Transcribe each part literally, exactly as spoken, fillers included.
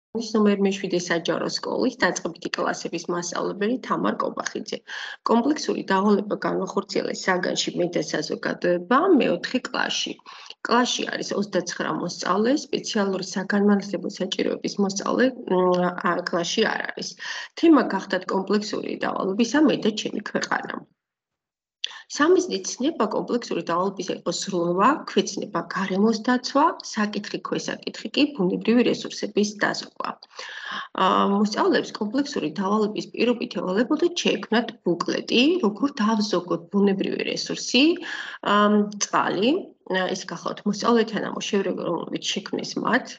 ის ნომერ მეშვიდე საჯარო სკოლის დაწყებითი კლასების მასწავლებელი თამარ კობახიძე. კომპლექსური დავალება განვახორციელეს საგანში მე და საზოგადოება მეოთხე კლასში. კლასში არის ოცდაცხრა მოსწავლე, სპეციალური საგანმანათლებლო საჭიროების მოსწავლე კლასში არ არის. თემა გახდათ კომპლექსური დავალებისა მე და ჩემი ქვეყანა. სამიზნით ცნება კომპლექსური დავალებისა იყო სრულვა, ქვეცნება გარემოს დაცვა, საკითხი ქვესაკითხი კი ბუნებრივი რესურსების დაზოგვა. მოსწავლეებს კომპლექსური დავალების პირობით ევალებოდა შეექმნათ ბუკლეტი, როგორ დავზოგოთ ბუნებრივი რესურსი, წყალი, ეს გახლავთ მოსწავლეთა ნამუშევრები, რომლებიც შექმნეს მათ.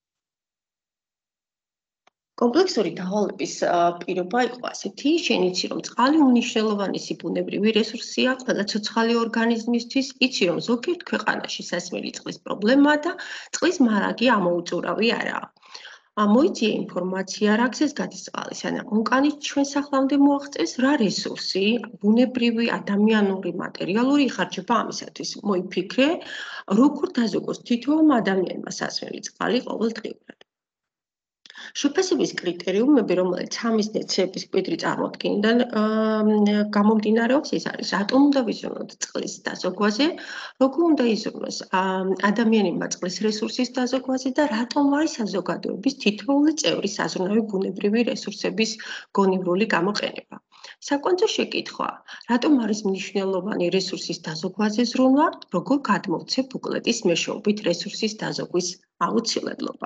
კომპლექსური დავალების პირობა იყო ასეთი, შენიცი რომ წყალი უმნიშვნელოვანესი ბუნებრივი რესურსია ყველა ცოცხალი ორგანიზმისთვის, იცი რომ ზოგიერთ ქვეყანაში სასმელი წყლის პრობლემაა და წყლის მარაგი ამოუწურავი არაა. მოიწია ინფორმაცია, რა გზის გადის წყალი, სანამ უკანი ჩვენ სახლამდე მოაღწევს, რა რესურსი, ბუნებრივი, ადამიანური, მატერიალური იხარჯება ამისათვის. მოიფიქრე, როგორ დაზოგოს თითოეულ ადამიანმა სასმელი წყალი ყოველდღიურად. შეფასების კრიტერიუმები, რომელიც ამის ნეცების კვიდრი წარმოდგენიდან გამომდინარეობს, ეს არის რატომ უნდა ვიზრუნოთ წყლის დაზოგვაზე, როგორ უნდა იზრუნოს ადამიანებმა წყლის რესურსის დაზოგვაზე და რატომ არის საზოგადოების თითოეული წევრი საზრუნავი ბუნებრივი რესურსების გონივრული გამოყენება. საკვანძო შეკითხვა, რატომ არის მნიშვნელოვანი რესურსის დაზოგვაზე ზრუნვა, როგორ გადმოვცე ბუკლეტის მეშვეობით რესურსის დაზოგვის აუცილებლობა.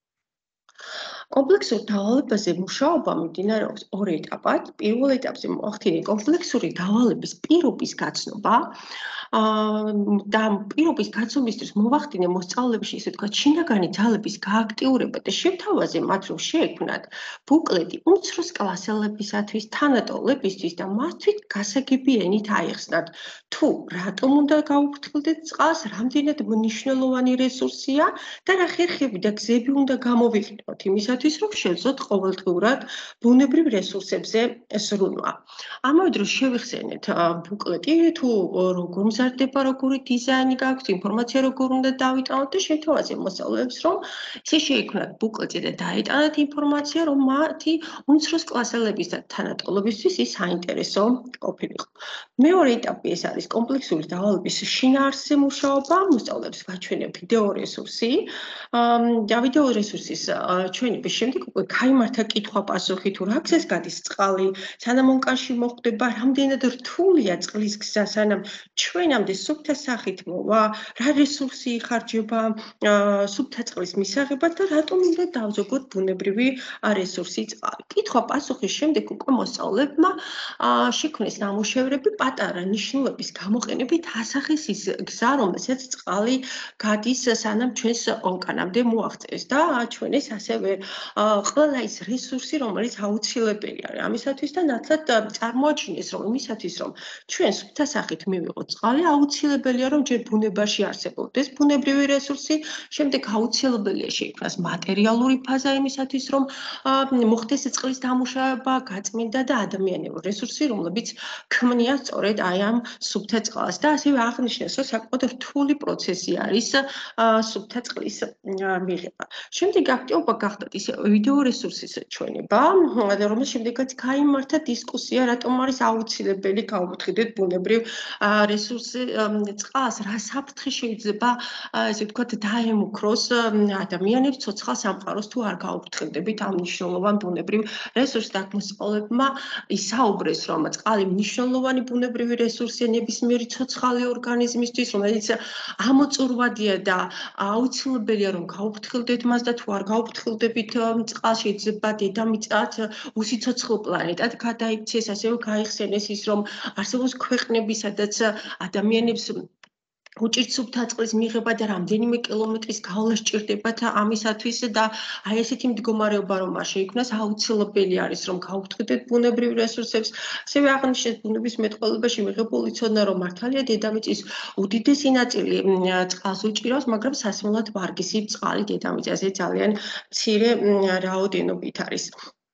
კომპლექსურ დავალებაზე მუშაობა მიმდინარეობს ორ ეტაპად. პირველ ეტაპზე მოახდინე კომპლექსური დავალების პირობის გაცნობა და პირობის გაცნობისთვის მოვახდინე მოსწავლეებში, ესე ვთქვათ, შინაგანი ძალების გააქტიურება და შევთავაზე მათ, რომ შეექმნათ ბუკლეტი უმცროს კლასელებისათვის, თანატოლებისთვის და მათთვის გასაგები ენით აეხსნათ, თუ რატომ უნდა გაუფრთხილდეთ წყალს, რამდენად მნიშვნელოვანი რესურსია და რა ხერხები და გზები უნდა გამოვიყენოთ იმისათვის, რომ შევძლოთ ყოველდღიურად ბუნებრივ რესურსებზე ზრუნვა. ამავე დროს შევიხსენეთ ბუკლეტი, თუ როგორ მზადდება, როგორი დიზაინი გაქვთ, ინფორმაცია როგორ უნდა დავიტანოთ და შევთავაზე მოსწავლეებს, რომ ისე შეექმნათ ბუკლეტი და დაეტანათ ინფორმაცია, რომ მათი უმცროს კლასელების და თანატოლებისთვის ის საინტერესო ყოფილიყო. მეორე ეტაპი ეს არის კომპლექსური დავალების შინაარსზე მუშაობა, მოსწავლეებს გაჩვენე ვიდეო რესურსი და ვიდეო რესურსის ჩვენების შემდეგ უკვე გაიმართა კითხვა-პასუხი, თუ რა გზას გადის წყალი, სანამ უკანში მოხვდება, რამდენად რთულია წყლის გზა, სანამ ჩვენამდე სუფთა სახით მოვა, რა რესურსი იხარჯება სუფთა წყლის მისაღებად და რატომ უნდა დავზოგოთ ბუნებრივი რესურსი წყალი. კითხვა-პასუხის შემდეგ უკვე მოსწავლეებმა შექმნეს ნამუშევრები პატარა ნიშნულების გამოყენებით ასახეს ის გზა, რომელსაც წყალი გადის, სანამ ჩვენს ონკანამდე მოაღწევს და აჩვენეს ასევე ყველა ის რესურსი, რომელიც აუცილებელი არის ამისათვის და ნათლად წარმოაჩინეს, რომ იმისათვის, რომ ჩვენ სუფთა სახით მივიღოთ წყალი, აუცილებელია, რომ ჯერ ბუნებაში არსებობდეს ბუნებრივი რესურსი, შემდეგ აუცილებელია შეიქმნას მატერიალური ფაზა იმისათვის, რომ მოხდეს წყლის დამუშავება, გაწმენდა და ადამიანური რესურსი, რომლებიც ქმნიან სწორედ აი ამ სუფთა წყალს და ასევე აღნიშნეს, რომ საკმაოდ რთული პროცესი არის სუფთა წყლის მიღება. შემდეგ აქტიობა გახდათ ისე ვიდეო რესურსის ჩვენება, რომლის შემდეგაც გაიმართა დისკუსია, რატომ არის აუცილებელი გავუფრთხილდეთ ბუნებრივ რესურსს წყალს, რა საფრთხე შეიძლება, ესე ვთქვათ, დაემუქროს ადამიანებს ცოცხალ სამყაროს თუ არ გავუფრთხილდებით ამ მნიშვნელოვან ბუნებრივ რესურსს და მოსწავლეებმა ისაუბრეს, რომ წყალი მნიშვნელოვანი ბუნებრივი რესურსია ნებისმიერი ცოცხალი ორგანიზმისთვის, რომელიც ამოწურვადია და აუცილებელია, რომ გავუფრთხილდეთ მას და თუ არ გავუფრთხილდებით წყალს, შეიძლება დედამიწად უსიცოცხლო პლანეტად გადაიქცეს, ასევე გაიხსენეს ის, რომ არსებობს ქვეყნები, სადაც ადამიანებს უჭირთ სუფთა წყლის მიღება და რამდენიმე კილომეტრის გავლა სჭირდებათ ამისათვის და აი ესეთი მდგომარეობა რომ არ შეიქმნას, აუცილებელი არის, რომ გავუფრთხილდეთ ბუნებრივ რესურსებს. ასევე აღნიშნეს ბუნების მეტყველებაში მიღებული ცოდნა, რომ მართალია დედამიწის უდიდესი ნაწილი წყალს უჭირავს, მაგრამ სასმელად ვარგისი წყალი დედამიწაზე ძალიან მცირე რაოდენობით არის.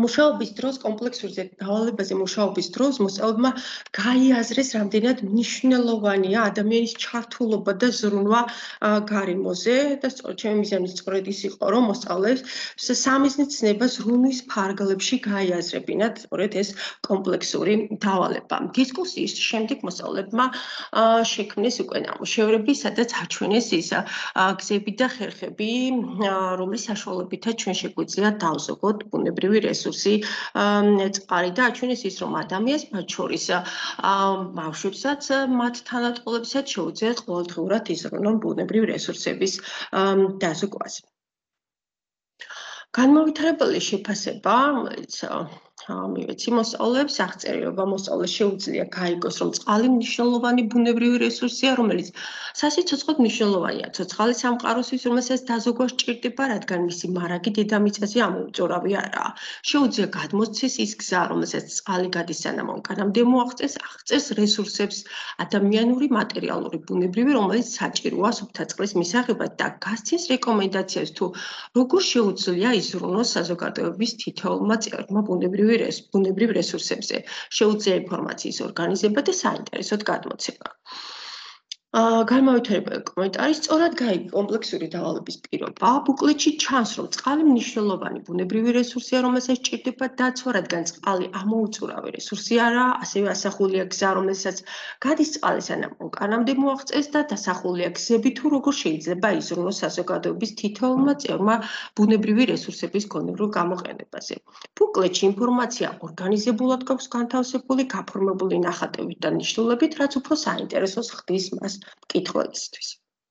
მუშაობის დროს კომპლექსურზე დავალებაზე მუშაობის დროს მოსწავლეებმა გაიაზრეს, რამდენად მნიშვნელოვანია ადამიანის ჩართულობა და ზრუნვა გარემოზე და სწორედ ჩემი მიზანი სწორედ ის იყო, რომ მოსწავლეებს სამიზნე ცნება ზრუნვის ფარგლებში გაიაზრებინათ სწორედ ეს კომპლექსური დავალება. დისკუსიის შემდეგ მოსწავლეებმა შექმნეს უკვე ნამუშევრები, სადაც აჩვენეს ის გზები და ხერხები, რომლის საშუალებითაც ჩვენ შეგვიძლია დავზოგოთ ბუნებრივი რესურსი წყალი და აჩვენეს ის, რომ ადამიანს მათ შორის ბავშვებსაც მათ თანატოლებსაც შეუძლიათ ყოველდღიურად იზრუნონ ბუნებრივი რესურსების დაზოგვაზე. განმავითარებელი შეფასება, რომელიც მივეცი მოსწავლეებს აღწერილობა მოსწავლეს შეუძლია გაიგოს, რომ წყალი მნიშვნელოვანი ბუნებრივი რესურსია, რომელიც სასიცოცხლოდ მნიშვნელოვანია ცოცხალი სამყაროსთვის, რომელსაც დაზოგვა სჭირდება, რადგან მისი მარაგი დედამიწაზე ამოუწურავი არაა. შეუძლია გადმოსცეს ის გზა, რომელსაც წყალი გადის სანამ ონკანამდე მოაღწევს, აღწევს რესურსებს ადამიანური, მატერიალური, ბუნებრივი, რომელიც საჭიროა სუფთა წყლის მისაღებად და გასცეს რეკომენდაციებს თუ როგორ შეუძლია იზრუნოს საზოგადოების თითოეულმა წევრმა ბუნებრივი ბუნებრივ რესურსებზე, შეუძლია ინფორმაციის ორგანიზება და საინტერესოდ გადმოცემა. განმავითარებელი კომენტარი სწორად გაიგო კომპლექსური დავალების პირობა. ბუკლეტში ჩანს, რომ წყალი მნიშვნელოვანი ბუნებრივი რესურსია, რომელსაც სჭირდება დაცვა, რადგან წყალი ამოუწურავი რესურსი არაა, ასევე ასახულია გზა, რომელსაც გადის წყალი სანამ ონკანამდე მოაღწევს და დასახულია გზები თუ როგორ შეიძლება იზრუნოს საზოგადოების თითოეულმა წევრმა ბუნებრივი რესურსების გონივრულ გამოყენებაზე. ბუკლეტში ინფორმაცია ორგანიზებულად გვაქვს განთავსებული, გაფორმებული ნახატებით და ნიშნულებით, რაც უფრო საინტერესოს ხდის მას მკითხველისთვის.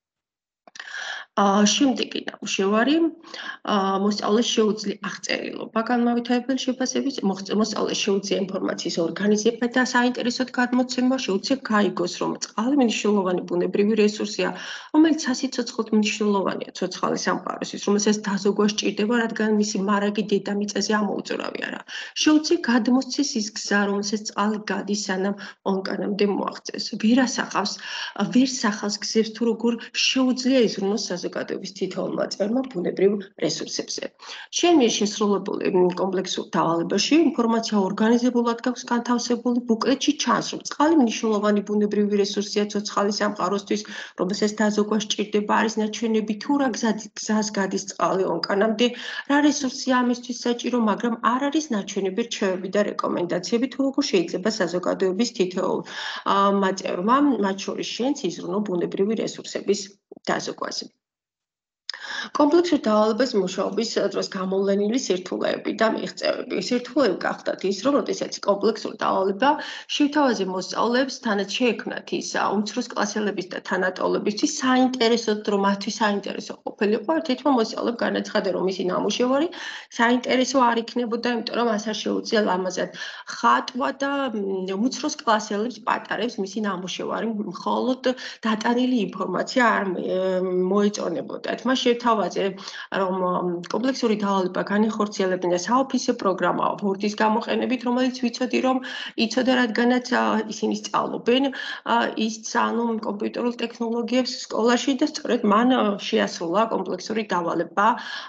შემდეგი ნამუშევარი მოსწავლეს შეუძლია აღწერილობა განმავითარებელი შეფასების, მოსწავლეს შეუძლია ინფორმაციის ორგანიზება და საინტერესოდ გადმოცემა, შეუძლია გაიგოს, რომ წყალი მნიშვნელოვანი ბუნებრივი რესურსია, რომელიც სასიცოცხლოდ მნიშვნელოვანია ცოცხალი სამყაროსთვის, რომელსაც დაზოგვა სჭირდება, რადგან მისი მარაგი დედამიწაზე ამოუწურავი არაა. შეუძლია გადმოსცეს ის გზა, რომელსაც წყალი გადის სანამ ონკანამდე მოაღწევს. ვერ ასახავს, ვერ სახავს გზებს თუ როგორ შეუძლია იზრუნოს საზოგადოების თითოეულმა წევრმა ბუნებრივ რესურსებზე. ჩვენ მიერ შესრულებული კომპლექსურ დავალებაში ინფორმაცია ორგანიზებულად გაქვს განთავსებული, ბუკლეტში ჩანს, რომ წყალი მნიშვნელოვანი ბუნებრივი რესურსია ცოცხალი სამყაროსთვის, რომელსაც დაზოგვა სჭირდება, არის ნაჩვენები თუ რა გზას გადის წყალი ონკანამდე, რა რესურსია ამისთვის საჭირო, მაგრამ არ არის ნაჩვენები, რჩევები და რეკომენდაციები თუ როგორ შეიძლება საზოგადოების თითოეულ წევრმა, მათ შორის შენც იზრუნო ბუნებრივი რესურსების დაზოგვაზე. კომპლექსურ დავალებას მუშაობის დროს გამოვლენილი სირთულეები და მიღწევები. სირთულეები გახდათ ის, რომ როდესაც კომპლექსურ დავალება შევთავაზე მოსწავლეებს, თანაც შეექმნათ ის უმცროს კლასელების და თანატოლებისთვის საინტერესოდ, რომ მათთვის საინტერესო ყოფილიყო, ერთ-ერთმა მოსწავლემ განაცხადა, რომ მისი ნამუშევარი საინტერესო არ იქნებოდა, იმიტომ რომ მას არ შეუძლია ლამაზად ხატვა და უმცროს კლასელებს პატარებს მისი ნამუშევარი, მხოლოდ დატანილი ინფორმაცია არ მოეწონებოდათ. მას შევთავაზე, რომ კომპლექსური დავალება განეხორციელებინა საოფისე პროგრამა Word-ის გამოყენებით, რომელიც ვიცოდი, რომ იცოდა, რადგანაც ისინი სწავლობენ ის ანუ კომპიუტერულ ტექნოლოგიებს სკოლაში და სწორედ მან შეასრულა კომპლექსური დავალება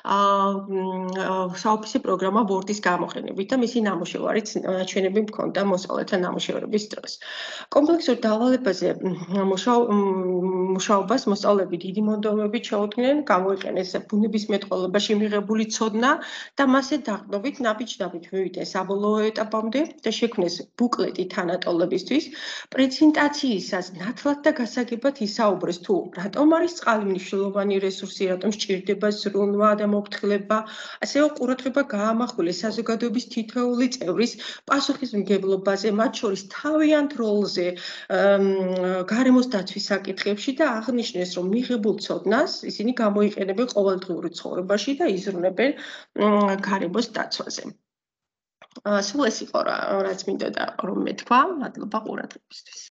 საოფისე პროგრამა Word-ის გამოყენებით და მისი ნამუშევარიც ნაჩვენები მქონდა მოსწავლეთა ნამუშევრების დროს. კომპლექსურ დავალებაზე მუშაობას მოსწავლეები დიდი მონდომებით შეუდგნენ, გამოიყენეს ბუნებისმეტყველებაში მიღებული ცოდნა და მასზე დაყრდნობით ნაბიჯ-ნაბიჯ მივიდნენ საბოლოო ეტაპამდე და შექმნეს ბუკლეტი თანატოლებისთვის. პრეზენტაციისას ნათლად და გასაგებად ისაუბრეს თუ რატომ არის წყალი მნიშვნელოვანი რესურსი, რატომ სჭირდება ზრუნვა და მოფრთხილება, ასევე ყურადღება გაამახვილეს საზოგადოების თითოეული წევრის პასუხისმგებლობაზე, მათ შორის თავიანთ როლზე გარემოს დაცვის საკითხებში და აღნიშნეს, რომ მიღებულ ცოდნას ისინი გამოიყენებენ ყოველდღიურ ცხოვრებაში და იზრუნებენ გარემოს დაცვაზე. სულ ეს იყო რაც მინდოდა რომ მეთქვა. მადლობა ყურადღებისთვის.